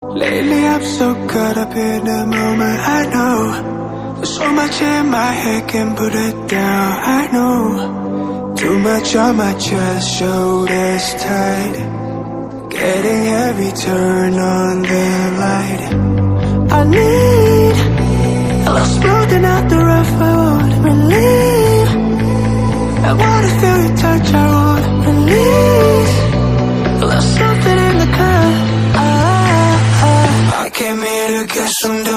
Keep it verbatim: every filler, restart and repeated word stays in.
Lately I'm so caught up in the moment, I know. There's so much in my head, can't put it down, I know. Too much on my chest, shoulders tight. Getting heavy, turn on the light. I need a little smoothing out the rough, I want relief. I wanna feel your touch, I want release. A little something in the cut. I, I, I came here to get some